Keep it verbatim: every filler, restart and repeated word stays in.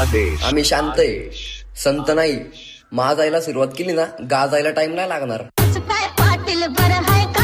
आदेश आम्ही शांत आहे, संत नाही. माजायला सुरुवात केली ना, गाजायला टाइम नाही लागणार. काय पाटील बरं हाय का